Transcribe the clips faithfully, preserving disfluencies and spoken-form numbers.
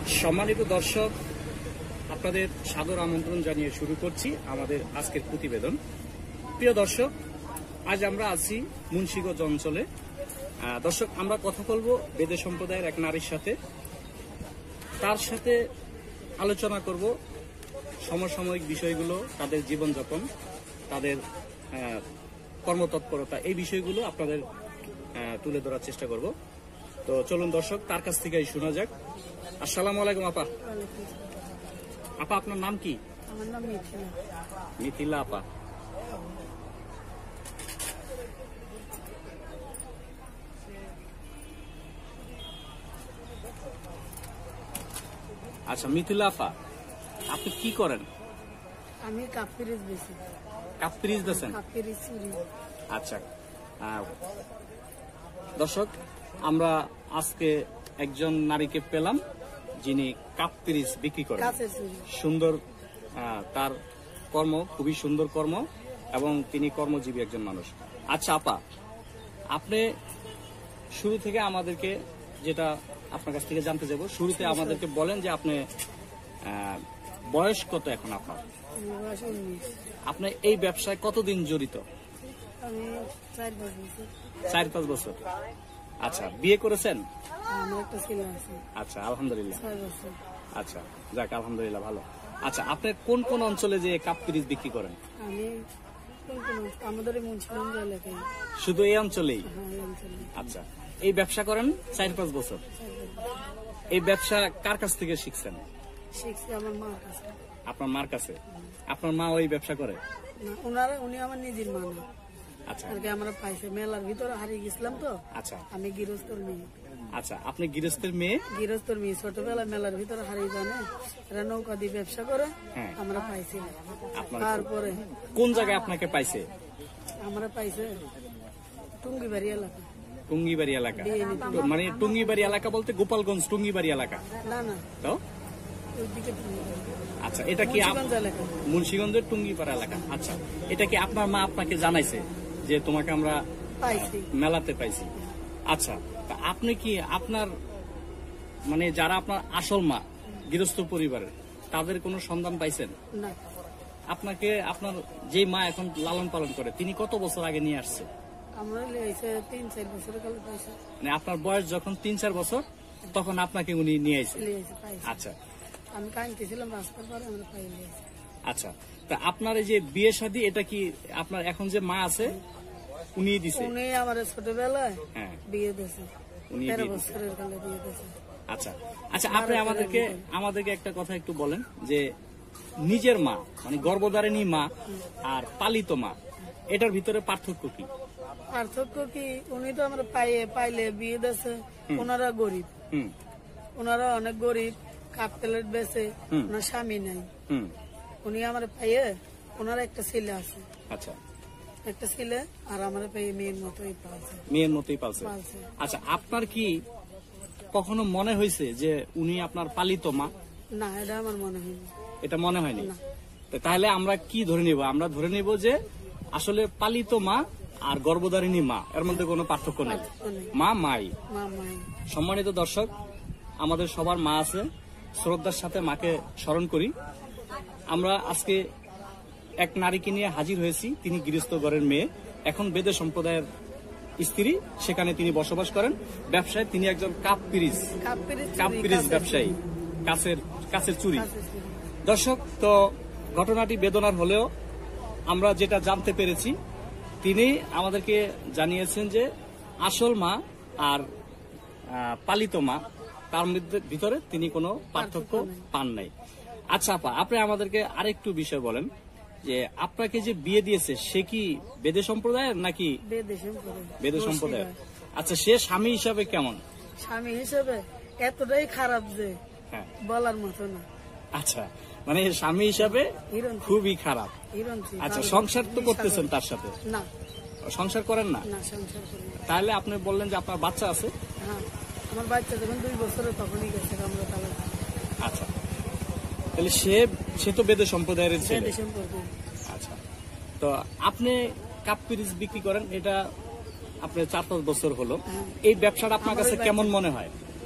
সম্মানিত দর্শক, আপনাদের সাদর আমন্ত্রণ জানিয়ে শুরু করছি আমাদের আজকের প্রতিবেদন। প্রিয় দর্শক, আজ আমরা আছি মুন্সিগঞ্জ অঞ্চলে। দর্শক, আমরা কথা বলবো বেদে সম্প্রদায়ের এক নারীর সাথে। তার সাথে আলোচনা করব সমসাময়িক বিষয়গুলো, তাদের জীবনযাপন, তাদের কর্মতৎপরতা, এই বিষয়গুলো আপনাদের তুলে ধরার চেষ্টা করব। তো চলুন দর্শক, তার কাছ থেকেই শোনা যাক। আসসালামু আলাইকুম আপা। আপা, আপনার নাম কি? আমার নাম মিথিলা। মিথিলা আপা। আচ্ছা মিথিলা আপা, আপনি কি করেন? আমি কাপ পিরিচ বেচি। কাপ পিরিচ বেচেন? কাপ পিরিচ চুরি। আচ্ছা দর্শক, আমরা আজকে একজন নারীকে পেলাম যিনি কাপ পিরিচ বিক্রি করেন। সুন্দর, তার কর্ম খুবই সুন্দর কর্ম এবং তিনি কর্মজীবী একজন মানুষ। আচ্ছা আপা, আপনি শুরু থেকে আমাদেরকে যেটা আপনার কাছ থেকে জানতে যাব, শুরুতে আমাদেরকে বলেন যে আপনি বয়স কত এখন আপনার? আপনি এই ব্যবসায় কতদিন জড়িত? চার পাঁচ বছর। আচ্ছা, বিয়ে করেছেন? আচ্ছা, আলহামদুলিল্লাহ। আচ্ছা, যাক আলহামদুলিল্লাহ, ভালো। আচ্ছা, আপনি কোন কোন অঞ্চলে যে কাপ পিরিচ বিক্রি করেন? শুধু এই অঞ্চলেই? আচ্ছা, এই ব্যবসা করেন চার পাঁচ বছর। এই ব্যবসা কার কাছ থেকে শিখছেন? আপনার মার কাছে। আপনার মা ওই ব্যবসা করে? উনি আমার নিজের মা না। আচ্ছা, আমরা পাইছে মেলার ভিতরে হারিয়ে গেছিলাম তো। আচ্ছা, আমি গৃহস্থর মেয়ে। আচ্ছা, আপনি গৃহস্থের মেয়ে? গৃহস্থর মেয়ে, ছোটবেলা মেলার ভিতরে হারিয়ে জানে এরা নৌকা দিয়ে ব্যবসা করে, আমরা পাইছি। তারপরে কোন জায়গায় আপনাকে পাইছে? আমরা পাইছে টুঙ্গিবাড়ি এলাকা। টুঙ্গিবাড়ি এলাকা মানে টুঙ্গিবাড়ি এলাকা বলতে গোপালগঞ্জ টুঙ্গিবাড়ি এলাকা? না না, তো আচ্ছা, এটা কি মুন্সিগঞ্জের টুঙ্গিপাড়া এলাকা? আচ্ছা, এটা কি আপনার মা আপনাকে জানাইছে যে তোমাকে আমরা মেলাতে পাইছি? আচ্ছা, আপনি কি আপনার মানে যারা আপনার আসল মা গৃহস্থ পরিবারের, তাদের কোনো সন্ধান পাইছেন? না। আপনাকে আপনার যে মা এখন লালন পালন করে, তিনি কত বছর আগে নিয়ে আসছে? মানে আপনার বয়স যখন তিন চার বছর, তখন আপনাকে উনি নিয়ে আসছে? আচ্ছা, আমি কাঁদতেছিলাম রাস্তার পরে, আমরা পাইলে। আচ্ছা, তা আপনার এই যে বিয়ে শাদী, এটা কি আপনার এখন যে মা আছে উনি দিছে? উনি আমার ছোটবেলায় বিয়ে দিয়েছে, তেরো বছরের কালে বিয়ে দিয়েছে। আচ্ছা আচ্ছা, আপনি আমাদেরকে আমাদেরকে একটা কথা একটু বলেন যে নিজের মা মানে গর্ভধারিণী মা আর পালিত মা, এটার ভিতরে পার্থক্য কি? পার্থক্য কি, উনি তো আমরা পাইয়ে পাইলে বিয়ে দিয়েছে, ওনারা গরিব, ওনারা অনেক গরিব, কাপ প্লেট বেচে, ওনার স্বামী নাই। উনি আমার পাইয়ে, ওনার একটা ছেলে আছে। আচ্ছা, একটা ছেলে, আর আমার পাইয়ে মেয়ের মতোই পালছে। মেয়ের মতোই পালছে। আচ্ছা, আপনার কি কখনো মনে হয়েছে যে উনি আপনার পালিত মা? না, এটা আমার মনে হয়নি। এটা মনে হয়নি? তাহলে আমরা কি ধরে নিব? আমরা ধরে নিব যে আসলে পালিত মা আর গর্ভধারিণী মা, এর মধ্যে কোনো পার্থক্য নেই, মা মাই। সম্মানিত দর্শক, আমাদের সবার মা আছে, শ্রদ্ধার সাথে মাকে স্মরণ করি। আমরা আজকে এক নারীকে নিয়ে হাজির হয়েছি, তিনি গৃহস্থ ঘরের মেয়ে, এখন বেদে সম্প্রদায়ের স্ত্রী, সেখানে তিনি বসবাস করেন। ব্যবসায় তিনি একজন কাপ পিরিচ কাপ পিরিচ ব্যবসায়ী, কাছের কাছের চুরি। দর্শক, তো ঘটনাটি বেদনার হলেও আমরা যেটা জানতে পেরেছি, তিনি আমাদেরকে জানিয়েছেন যে আসল মা আর পালিত মা, তার ভিতরে তিনি কোনো পার্থক্য পান নাই। আচ্ছা আপা, আপনি আমাদেরকে আরেকটু বিষয় বলেন যে আপনাকে যে বিয়ে দিয়েছে সে কি বেদে সম্প্রদায়ের নাকি? বেদে সম্প্রদায়ের। আচ্ছা, সে স্বামী হিসাবে কেমন? স্বামী হিসাবে এতটাই খারাপ যে বলার মতো না। আচ্ছা, মানে স্বামী হিসাবে খুবই খারাপ। আচ্ছা, সংসার তো করতেছেন তার সাথে? না, সংসার করেন না। তাহলে আপনি বললেন যে আপনার বাচ্চা আছে? আমার বাচ্চা যখন দুই বছরের তখনই গেছে আমরা তালাক। আচ্ছা, তাহলে সে সে তো বেদে সম্প্রদায়ের ছেলে। আচ্ছা, তো আপনি কাপ পিরিচ বিক্রি করেন, এটা আপনার চার পাঁচ বছর হলো। এই ব্যবসাটা আপনার কাছে কেমন মনে হয়?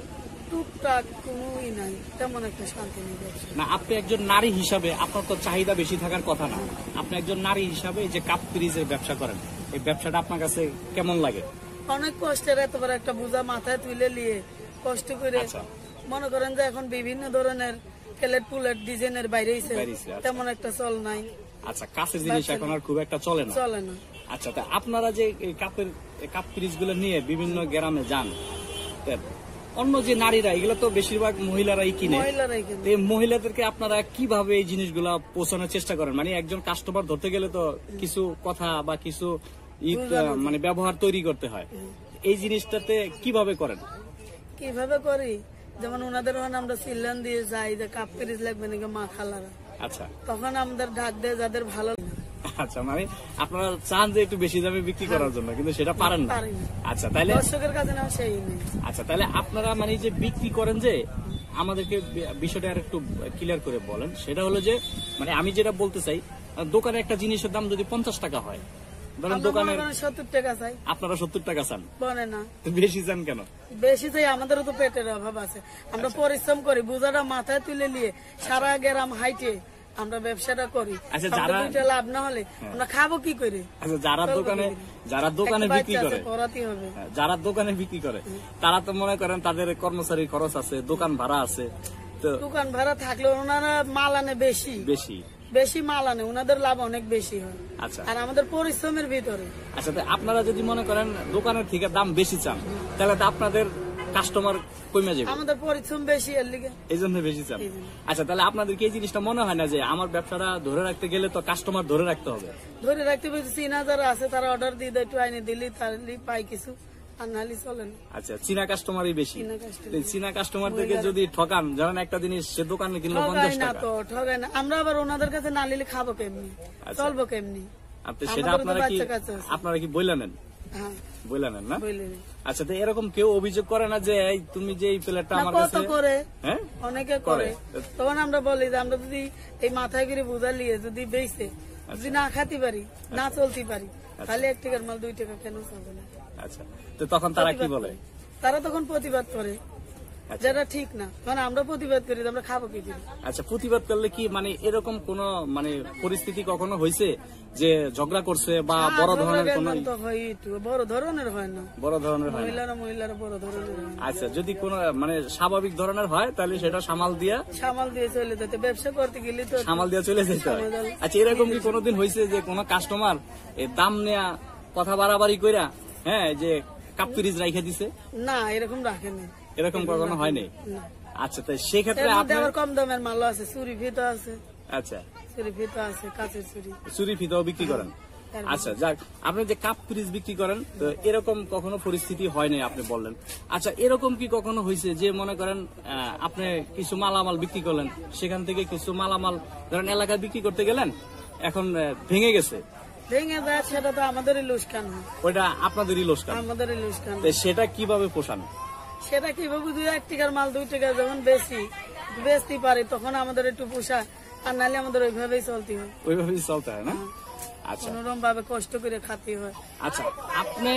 টুকটাক কোনোই নাই, তেমন একটা শান্তি নেই ব্যবসা। না, আপনি একজন নারী হিসাবে আপনার তো চাহিদা বেশি থাকার কথা না। আপনি একজন নারী হিসাবে এই যে কাপ পিরিজের ব্যবসা করেন, এই ব্যবসাটা আপনার কাছে কেমন লাগে? অনেক কষ্টের, এত বড় একটা বোঝা মাথায় তুলে নিয়ে কষ্ট করে আচ্ছা। মনে করেন যে এখন বিভিন্ন ধরনের প্লেট পুলেট ডিজাইনের বাইরে বাইরেছে, আচ্ছা। তেমন একটা চল নাই, আচ্ছা, কাছের জিনিস এখন আর খুব একটা চলে না। চলে না। আচ্ছা, তা আপনারা যে এই কাপের কাপ পিরিজ গুলো নিয়ে বিভিন্ন গ্রামে যান, তা অন্য যে নারীরা, এগুলো তো বেশিরভাগ মহিলারাই কিনে, মহিলারাই কিন্তু তো এই মহিলাদেরকে আপনারা কিভাবে এই জিনিসগুলা পৌঁছানোর চেষ্টা করেন? মানে একজন কাস্টমার ধরতে গেলে তো কিছু কথা বা কিছু ই মানে ব্যবহার তৈরি করতে হয়, এই জিনিসটাতে কিভাবে করেন? কিভাবে করি, যেমন ওনাদের ওখানে আমরা সিল্লান দিয়ে যাই যে কাপ পিরিজ লাগবে নাকি মা খালারা, আচ্ছা তখন আমাদের ডাক দেয় যাদের ভালো লাগে। আচ্ছা, মানে আপনারা চান যে একটু বেশি দামে বিক্রি করার জন্য, কিন্তু সেটা পারেন না। পারি না। আচ্ছা, তাহলে দর্শকের কাছে না সেই নেই। আচ্ছা, তাহলে আপনারা মানে যে বিক্রি করেন, যে আমাদেরকে বিষয়টা আর একটু ক্লিয়ার করে বলেন। সেটা হলো যে মানে আমি যেটা বলতে চাই, দোকানে একটা জিনিসের দাম যদি পঞ্চাশ টাকা হয়, ধরেন আমরা দোকানে মনে করেন সত্তর টাকা চাই, আপনারা সত্তর টাকা চান, বলে না তো বেশি চান কেন? বেশি চাই, আমাদেরও তো পেটের অভাব আছে, আমরা পরিশ্রম করি, বোঝাটা মাথায় তুলে নিয়ে সারা গ্রাম হাইটে আমরা ব্যবসাটা করি। আচ্ছা, আমাদের যারা- দুইটা লাভ না হলে আমরা খাবো কি করে? আচ্ছা, যারা দোকানে যারা দোকানে একটা বিক্রি বাচ্চা করে আছে, পড়াতেই হবে। যারা দোকানে বিক্রি করে তারা তো মনে করেন তাদের কর্মচারী খরচ আছে, দোকান ভাড়া আছে, তো দোকান ভাড়া থাকলেও ওনারা মাল আনে বেশি বেশি বেশি মাল আনে, ওনাদের লাভ অনেক বেশি হয়। আচ্ছা আর আমাদের পরিশ্রমের ভিতরে আচ্ছা, তো আপনারা যদি মনে করেন দোকানের থেকে দাম বেশি চান, তাহলে তো আপনাদের কাস্টমার কমে যাবে, আমাদের পরিশ্রম বেশি, এর লিগে এই জন্য বেশি চান। এই জন্য। আচ্ছা, তাহলে আপনাদের কি এই জিনিসটা মনে হয় না যে আমার ব্যবসাটা ধরে রাখতে গেলে তো কাস্টমার ধরে রাখতে হবে? ধরে রাখতে পেরেছি, চীনা যারা আছে তারা অর্ডার দিয়ে দেয়, একটু আইনে দিলি তার পাই কিছু, আর নাহলে চলে না। আচ্ছা, চীনা কাস্টমারই বেশি। চীনা customer। এই চীনা কাস্টমারদেরকে যদি ঠকান, ধরেন একটা জিনিস সে দোকানে কিনলো পঞ্চাশ ঠগাই না টাকা, তো, ঠগাই না। আমরা আবার ওনাদের কাছে না নিলে খাবো কেমনি, আচ্ছা। চলবো কেমনি? আপনি সেটা আমাদেরও তো আপনারা কি বাচ্চা কাচ্চা আছে। আপনারা কি বইলা নেন? হ্যাঁ, বইলা নেন না? বললি আচ্ছা, তো এরকম কেউ অভিযোগ করে না যে এই তুমি যে এই প্লেটটা না, আমার কত কাছে, করে হ্যাঁ অনেকে করে। করে, তখন আমরা বলি যে আমরা যদি এই মাথায় করে বোঝা লিয়ে যদি বেচতে যদি না খাতে পারি, না চলতে পারি, তাহলে এক টাকার মাল দুই টাকা কেন চাবো না? আচ্ছা, তো তখন তারা কি প্রতিবাদ বলে? করে। তারা তখন প্রতিবাদ করে, আচ্ছা। যেটা ঠিক না, মানে আমরা প্রতিবাদ করি, আমরা খাবো কি করে? আচ্ছা, প্রতিবাদ করলে কি মানে এরকম কোন মানে পরিস্থিতি কখনো হয়েছে যে ঝগড়া করছে বা হ্যাঁ, বড় ঝগড়া ধরনের কোন গেঞ্জাম তো হয় একটু, বড় ধরনের হয় না, বড় ধরনের হয় না? মহিলারা মহিলারা বড় ধরনের হয় না। আচ্ছা, যদি কোন মানে স্বাভাবিক ধরনের হয় তাহলে সেটা সামাল দিয়া সামাল দিয়ে চলে যেতে, ব্যবসা করতে গেলে তো সামাল দিয়া চলে যেতে হয়। সামাল- আচ্ছা, এরকম কি কোনোদিন হয়েছে যে কোন কাস্টমার এই দাম নেয়া কথা বাড়াবাড়ি কইরা হ্যাঁ যে কাপ পিরিজ রাইখা দিছে? না, এরকম রাখে না, এরকম কখনো হয়নি? না। আচ্ছা, তাই সেক্ষেত্রে এর মধ্যে আপনার আবার কম দামের মাল আছে, চুরি ফিতা আছে, আচ্ছা চুরি ফিতা আছে, কাঁচের চুরি। চুরি ফিতাও বিক্রি করেন? তার আচ্ছা, যাক, আপনি যে কাপ ফ্রিজ বিক্রি করেন, তো এরকম কখনো পরিস্থিতি হয়নি আপনি বললেন। আচ্ছা, এরকম কি কখনো হয়েছে যে মনে করেন আহ, আপনি কিছু মালামাল বিক্রি করলেন, সেখান থেকে কিছু মালামাল ধরেন এলাকায় বিক্রি করতে গেলেন, এখন আহ, ভেঙে গেছে, ভেঙে যায়, সেটা তো আমাদেরই লোকসান হয়, ওইটা আপনাদেরই লোকসান, আমাদেরই লোকসান তো সেটা কিভাবে পোষান? সেটা কিভাবে দুই এক টাকার মাল দুই টাকা যখন বেশি বেচতে পারি তখন আমাদের একটু পোষায়, আর নাহলে আমাদের ওইভাবেই চলতে হয়, ওইভাবেই চলতে হয় না? আচ্ছা কোনোরকম ভাবে কষ্ট করে খাতে হয়। আচ্ছা, আপনি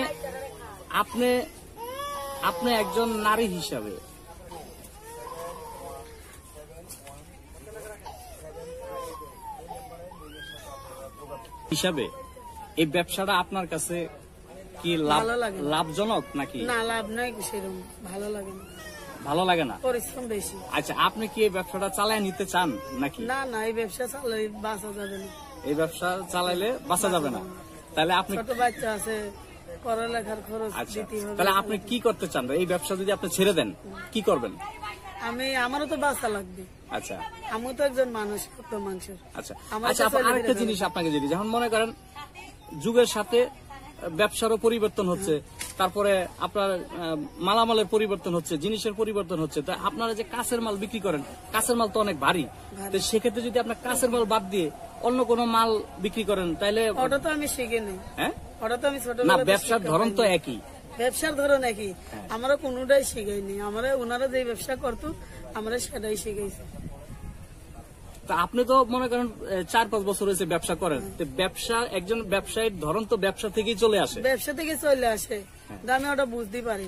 আপনি আপনি একজন নারী হিসাবে হিসাবে এই ব্যবসাটা আপনার কাছে কি লাভ ভালো লাগে না। লাভজনক নাকি না, লাভ নাই সেরকম, ভালো লাগে না, ভালো লাগে না? পরিশ্রম বেশি। আচ্ছা, আপনি কি এই ব্যবসাটা চালায় নিতে চান নাকি? না না, এই ব্যবসা চালাই বাঁচা যাবে না, এই ব্যবসা চালাইলে বাঁচা যাবে না, তাহলে আপনি ছোট বাচ্চা আছে, পড়ালেখার খরচ আচ্ছা, দিতে হবে। তাহলে আপনি কি করতে চান? এই ব্যবসা যদি আপনি ছেড়ে দেন কি করবেন? আমি, আমারও তো বাঁচা লাগবে, আচ্ছা আমি তো একজন মানুষ, কত মানুষের। আচ্ছা আমার আচ্ছা, তো আপা, ছেলে আরেকটা মেয়ে জিনিস আপনাকে যদি, যখন মনে করেন যুগের সাথে ব্যবসারও পরিবর্তন হচ্ছে, তারপরে আপনার আহ, মালামালের পরিবর্তন হচ্ছে, জিনিসের পরিবর্তন হচ্ছে, তো আপনারা যে কাঁচের মাল বিক্রি করেন, কাঁচের মাল তো অনেক ভারী, তো সেক্ষেত্রে যদি আপনার কাঁচের মাল বাদ দিয়ে অন্য কোনো মাল বিক্রি করেন তাহলে ওটা তো আমি শিখে নেই, হ্যাঁ ওটা তো আমি ছোট না, ব্যবসার ধরন তো একই, ব্যবসার ধরন একই, আমরা কোনোটাই শিখাইনি, আমরা ওনারা যে ব্যবসা করতো আমরা সেটাই শিখাইছি। তা আপনি তো মনে করেন আহ, চার পাঁচ বছর হয়েছে ব্যবসা করেন, তো ব্যবসা একজন ব্যবসায়ীর ধরন তো ব্যবসা থেকেই চলে আসে। ব্যবসা থেকে চলে আসে, কিন্তু আমি ওটা বুঝতে পারিনি।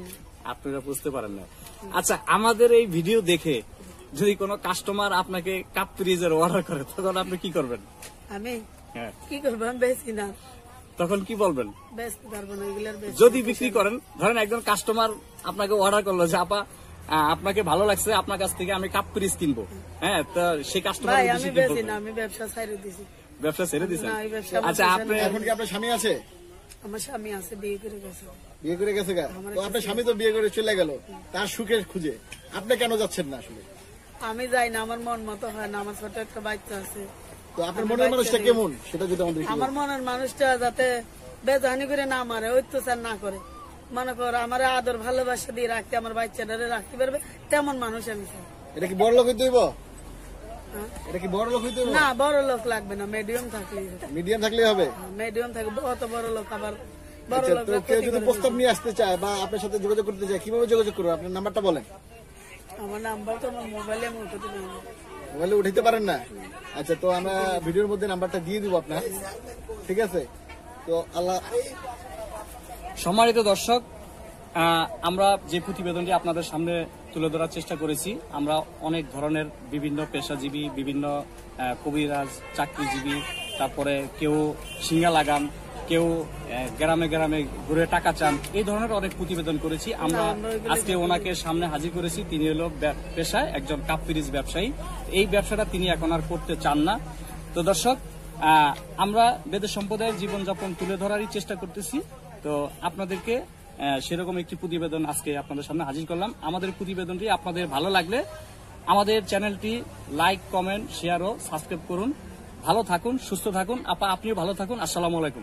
আপনারা বুঝতে পারেন না। আচ্ছা, আমাদের এই ভিডিও দেখে যদি কোনো কাস্টমার আপনাকে কাপ ফ্রিজের অর্ডার করে তখন আপনি কি করবেন? আমি হ্যাঁ, কি করবো, আমি বেশি না, তখন কি বলবেন? বেচতে পারবো না এগুলার বেশি। যদি বিক্রি করেন, ধরেন একজন কাস্টমার আপনাকে অর্ডার করলো যে আপা আহ, আপনাকে ভালো লাগছে, আপনার কাছ থেকে আমি কাপ ফ্রিজ কিনবো, হ্যাঁ, তো সেই কাস্টমার ভাই আমি বেশি না, আমি ব্যবসা ছাড়ে দিছি। ব্যবসা ছেড়ে দিচ্ছেন? না, এই ব্যবসা আমার আচ্ছা, পছন্দ আপনি না। এখন কি আপনার স্বামী আছে? আমার স্বামী আছে, বিয়ে করে গেছে। বিয়ে করে গেছে গা? তো আপনার স্বামী তো বিয়ে করে চলে গেল তার সুখের খুঁজে, আপনি কেন যাচ্ছেন না আসলে? আমি যাই না, আমার মন মতো হয় না, আমার ছোট একটা বাচ্চা আছে। তো আপনার মনের মানুষটা কেমন সেটা যদি আমাদের একটু আমার মনের মানুষটা যাতে বেজানি করে না মারে, অত্যাচার না করে, মনে কর আমার আদর ভালোবাসা দিয়ে রাখতে, আমার বাচ্চাটারে রাখতে পারবে, তেমন মানুষ আমি চাই। বলেন। এটা কি বড় লোক হইতে হইব? হ্যাঁ? এটা কি বড় লোক হইতে হইব? না, বড় লোক লাগবে না, মিডিয়াম থাকলেই হবে। মিডিয়াম থাকলেই হবে? মিডিয়াম থাকে, অত বড় লোক আবার বড় আচ্ছা, লোক তো কেউ যদি প্রস্তাব নিয়ে আসতে চায় বা আপনার সাথে যোগাযোগ করতে চায়, কিভাবে যোগাযোগ করবে? আপনার নাম্বারটা বলেন। আমার নাম্বার তো আমার মোবাইলে আমি উঠাতে পারি না। মোবাইলে উঠাইতে পারেন না? আচ্ছা, তো আমরা ভিডিওর মধ্যে নাম্বারটা দিয়ে দিব আপনার, ঠিক আছে? তো আল্লাহ। সম্মানিত দর্শক, আহ, আমরা যে প্রতিবেদনটি আপনাদের সামনে তুলে ধরার চেষ্টা করেছি, আমরা অনেক ধরনের বিভিন্ন পেশাজীবী, বিভিন্ন আহ, কবিরাজ, চাকরিজীবী, তারপরে কেউ সিঙ্গা লাগান, কেউ আহ, গ্রামে গ্রামে ঘুরে টাকা চান, এই ধরনের অনেক প্রতিবেদন করেছি আমরা। আজকে ওনাকে সামনে হাজির করেছি। তিনি হলো ব্যা- পেশায় একজন কাপ ফ্রিজ ব্যবসায়ী। এই ব্যবসাটা তিনি এখন আর করতে চান না। তো দর্শক, আহ, আমরা বেদের সম্প্রদায়ের জীবনযাপন তুলে ধরারই চেষ্টা করতেছি। তো আপনাদেরকে আহ, সেরকম একটি প্রতিবেদন আজকে আপনাদের সামনে হাজির করলাম। আমাদের প্রতিবেদনটি আপনাদের ভালো লাগলে আমাদের চ্যানেলটি লাইক, কমেন্ট, শেয়ার ও সাবস্ক্রাইব করুন। ভালো থাকুন, সুস্থ থাকুন। আপা, আপনিও ভালো থাকুন। আসসালামু আলাইকুম।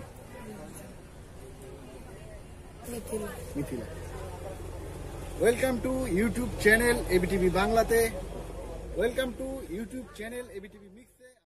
Mithila. Mithila, welcome to YouTube channel ABTV বাংলাতে। Welcome to YouTube channel ABTV mix.